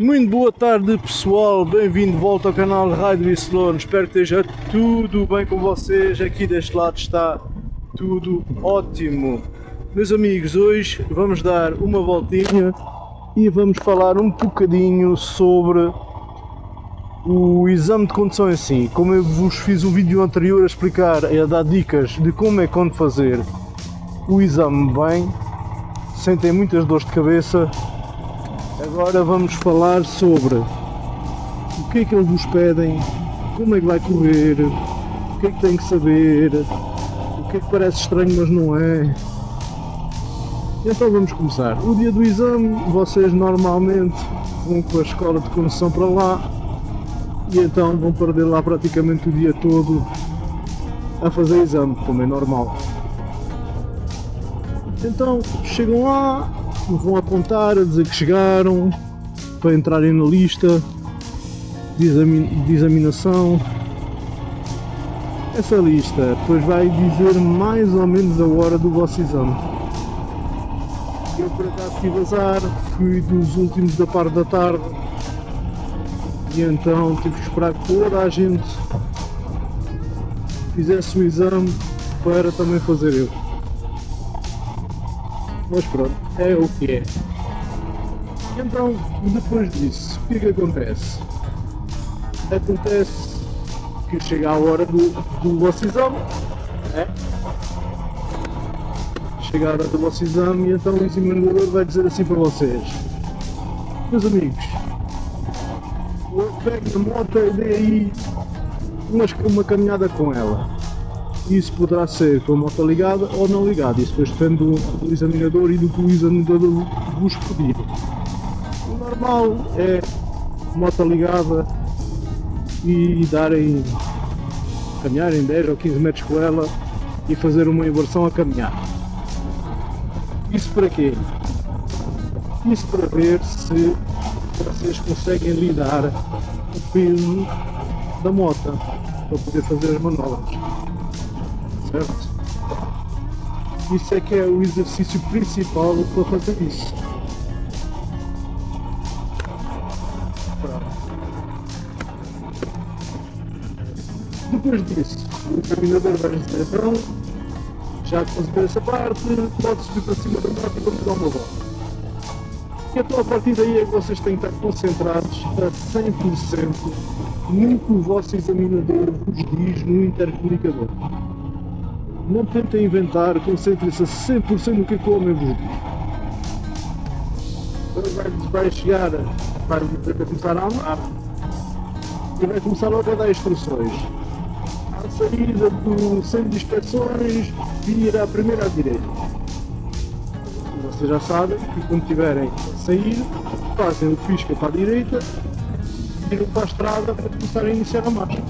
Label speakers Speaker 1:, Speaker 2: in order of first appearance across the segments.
Speaker 1: Muito boa tarde pessoal, bem-vindo de volta ao canal Rádio Islone. Espero que esteja tudo bem com vocês. Aqui deste lado está tudo ótimo. Meus amigos, hoje vamos dar uma voltinha e vamos falar um bocadinho sobre o exame de condução em si. Como eu vos fiz um vídeo anterior a explicar e a dar dicas de como é quando fazer o exame bem, sem ter muitas dores de cabeça, agora vamos falar sobre o que é que eles vos pedem, como é que vai correr, o que é que tem que saber, o que é que parece estranho mas não é. Então vamos começar. O dia do exame, vocês normalmente vão com a escola de condução para lá e então vão perder lá praticamente o dia todo a fazer exame, como é normal. Então chegam lá, vão apontar a dizer que chegaram para entrarem na lista de examinação. Essa lista depois vai dizer mais ou menos a hora do vosso exame. Eu por acaso tive azar, fui dos últimos da parte da tarde e então tive que esperar que toda a gente fizesse o exame para também fazer eu. Mas pronto, é o que é. Então, depois disso, o que é que acontece? Acontece que chega a hora do vosso exame, é? Chega a hora do vosso exame e então o examinador vai dizer assim para vocês: meus amigos, pegue a moto e dê aí uma caminhada com ela. Isso poderá ser com a moto ligada ou não ligada, isso depois depende do examinador e do que o examinador vos pedir. O normal é moto ligada e caminharem 10 ou 15 metros com ela e fazer uma inversão a caminhar. Isso para quê? Isso para ver se vocês conseguem lidar o peso da moto para poder fazer as manobras. Certo? Isso é que é o exercício principal para fazer isso. Depois disso, o examinador vai dizer: então, já conseguiu essa parte, pode subir para cima da moto e vamos dar uma volta. E então a partir daí é que vocês têm que estar concentrados a 100% no que o vosso examinador vos diz no intercomunicador. Não tentem inventar, concentrem-se a 100% no que o homem vos diz. Vai chegar, vai começar a andar e vai começar logo a dar instruções. À saída do centro de inspeções, vira a primeira à direita. E vocês já sabem que quando estiverem a sair, fazem o pisca para a direita, viram para a estrada para começar a iniciar a marcha.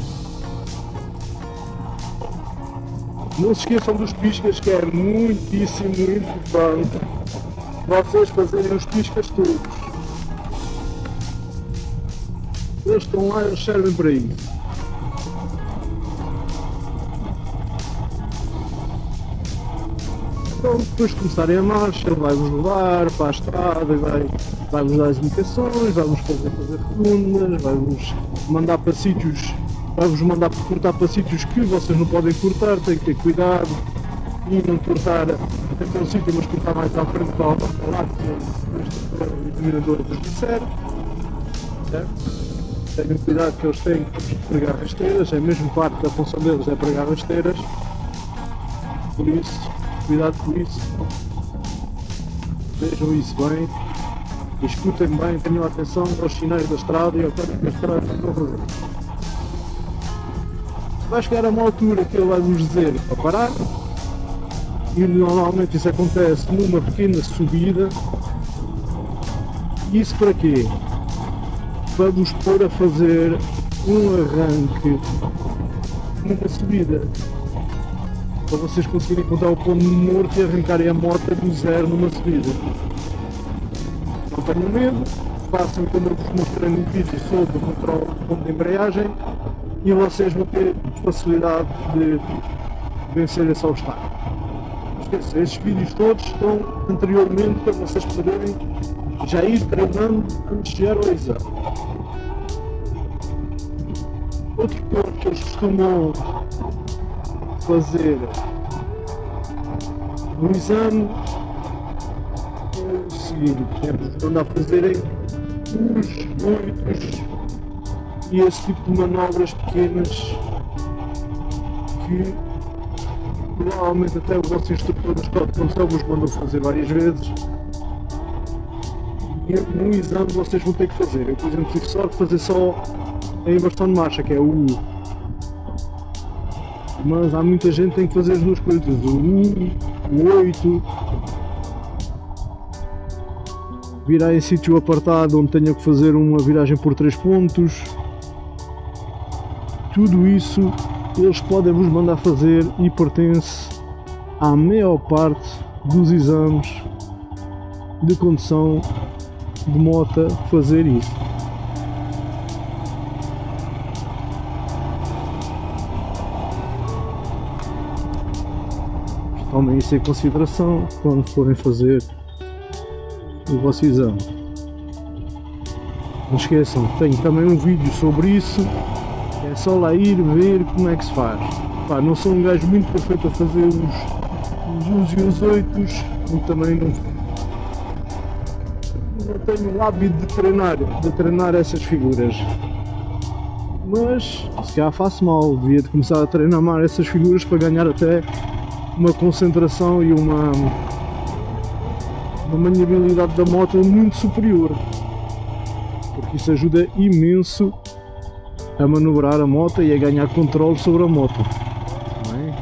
Speaker 1: Não se esqueçam dos piscas, que é muitíssimo importante vocês fazerem os piscas todos. Eles estão lá, eles servem para isso. Então, depois de começarem a marcha, ele vai-vos levar para a estrada, vai-vos dar as indicações, vai-vos fazer rotundas, vai-vos mandar para sítios. Vai-vos mandar cortar para sítios que vocês não podem cortar, têm que ter cuidado e não cortar naquele sítio, mas cortar mais à frente para lá que o examinador vos disser. Certo? Tenham cuidado que eles têm que pregar rasteiras, é mesmo parte da função deles é pregar rasteiras. Por isso, cuidado com isso. Vejam isso bem, escutem bem, tenham atenção aos sinais da estrada e ao que a estrada estão a fazer. Vai chegar a uma altura que ele vai vos dizer para parar, e normalmente isso acontece numa pequena subida. Isso para quê? Para vos pôr a fazer um arranque numa subida, para vocês conseguirem encontrar o ponto morto e arrancarem a moto do zero numa subida. Não tenham medo, façam como eu vos mostrei no vídeo sobre o ponto de embreagem e vocês vão ter facilidade de vencer esse obstáculo. Esqueça, estes vídeos todos estão anteriormente para vocês poderem já ir treinando antes de chegar ao exame. Outro ponto que eles costumam fazer no exame é o seguinte, é mandar fazerem os oitos e esse tipo de manobras pequenas que provavelmente até o vosso instrutor da escola de condução vos mandou fazer várias vezes e no exame vocês vão ter que fazer. Eu, por exemplo, tive sorte de fazer só a inversão de marcha, que é o U. Mas há muita gente que tem que fazer as duas coisas, o U, o 8, virar em sítio apartado onde tenha que fazer uma viragem por 3 pontos. Tudo isso eles podem vos mandar fazer e pertence à maior parte dos exames de condução de moto fazer isso. Tomem isso em consideração quando forem fazer o vosso exame. Não esqueçam, tenho também um vídeo sobre isso, é só lá ir ver como é que se faz. Pá, não sou um gajo muito perfeito a fazer os uns e os oitos, e também não tenho o hábito de treinar essas figuras. Mas se calhar faço mal, devia de começar a treinar mais essas figuras para ganhar até uma concentração e uma maniabilidade da moto muito superior, porque isso ajuda imenso a manobrar a moto e a ganhar controle sobre a moto. Não é?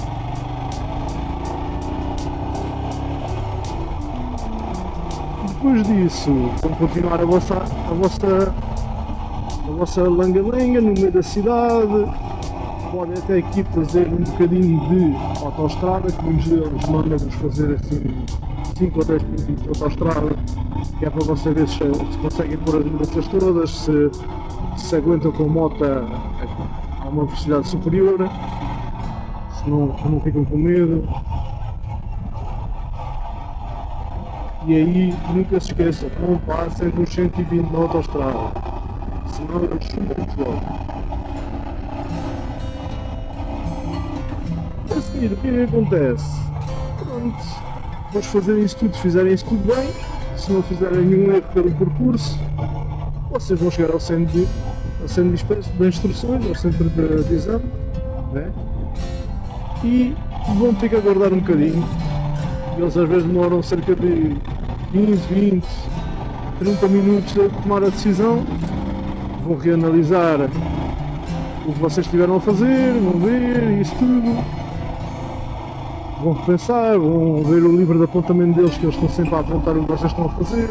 Speaker 1: Depois disso, vão continuar a vossa langa-langa no meio da cidade. Podem até aqui fazer um bocadinho de autoestrada, que muitos deles mandam-vos fazer assim 5 ou 10 minutos de autoestrada, que é para você ver se conseguem pôr as mudanças todas, se aguentam com a moto a uma velocidade superior, se não ficam com medo. E aí nunca se esqueçam, não passem dos 120 na autoestrada, senão eles chutam logo. A seguir, o que é que acontece? Pronto, depois fazerem isso tudo, se fizerem isso tudo bem, se não fizerem nenhum erro pelo percurso, vocês vão chegar ao centro de instruções, ao centro de exame, né? E vão ter que aguardar um bocadinho. Eles às vezes demoram cerca de 15, 20, 30 minutos a tomar a decisão, vão reanalisar o que vocês estiveram a fazer, vão ver isso tudo. Vão repensar, vão ver o livro de apontamento deles, que eles estão sempre a apontar o que vocês estão a fazer,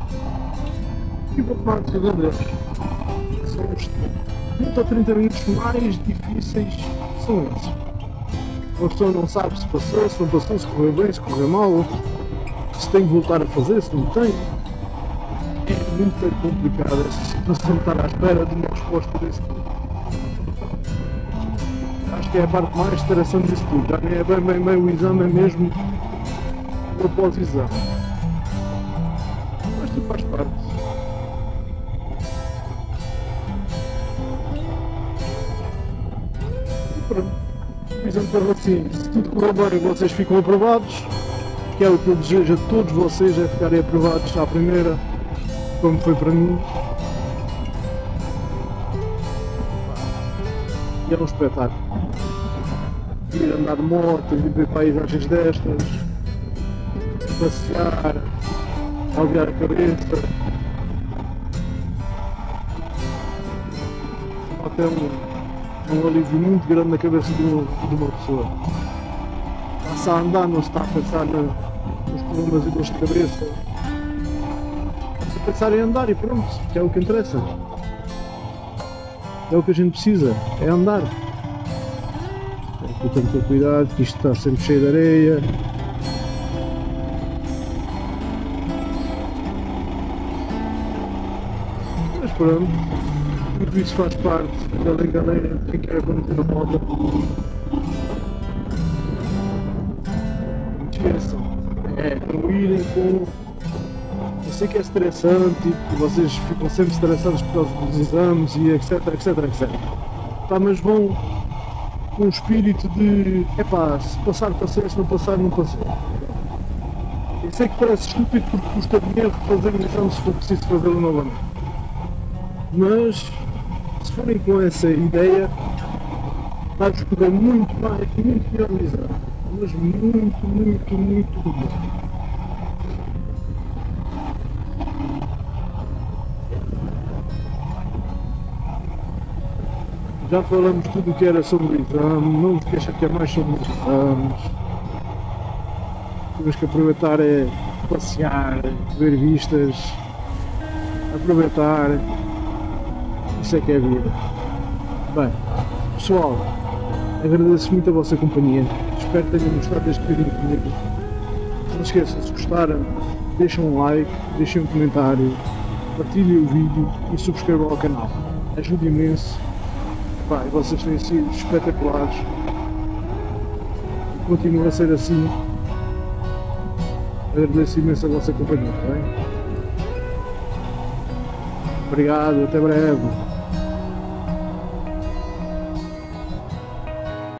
Speaker 1: e vão tomar a decisão deles. São os 20 ou 30 minutos mais difíceis, são esses. Uma pessoa não sabe se passou, se não passou, se correu bem, se correu mal, se tem que voltar a fazer, se não tem. É muito complicado essa situação de estar à espera de uma resposta desse tipo. Acho que é a parte mais estressante disso tudo, já nem é bem o exame, é mesmo o após-exame. Mas tudo faz parte. E pronto, o exame corre assim, se tudo correr bem vocês ficam aprovados, que é o que eu desejo a todos vocês, é ficarem aprovados à primeira, como foi para mim. E é um espetáculo. Ir andar de moto, ir ver paisagens destas, passear, aliviar a cabeça. Até um alívio muito grande na cabeça de uma pessoa. Passa a andar, não se está a pensar nos problemas e dores de cabeça. Se pensar em andar e pronto, que é o que interessa. É o que a gente precisa, é andar. Tem que ter cuidado, que isto está sempre cheio de areia. Mas pronto, tudo isso faz parte da brincadeira de quem quer conduzir a moto. Não esqueçam, é não irem com sei que é estressante e que vocês ficam sempre estressados por causa dos exames e etc, etc, etc. Pá, mas vão com um espírito de, epá, se passar passei, se não passar não passei. Eu sei que parece estúpido porque custa dinheiro fazer um exame se for preciso fazê-lo novamente. Mas, se forem com essa ideia, vai-vos correr muito mais, muito melhor no exame. Mas muito, muito, muito melhor. Já falamos tudo o que era sobre o exame, não vos quero chatear mais sobre os exames. Temos que aproveitar é passear, ver vistas, aproveitar. Isso é que é a vida. Bem, pessoal, agradeço muito a vossa companhia. Espero que tenham gostado deste vídeo comigo. Não se esqueçam, se gostaram, deixem um like, deixem um comentário, partilhem o vídeo e subscrevam ao canal. Ajuda imenso. Pá, e vocês têm sido espetaculares. Continuem a ser assim. Agradeço imenso a vossa companhia, está bem? Obrigado, até breve.